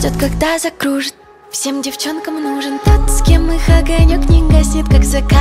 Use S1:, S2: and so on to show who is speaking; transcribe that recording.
S1: ждет, когда закружит. Всем девчонкам нужен тот, с кем их огонек не гаснет, как закат.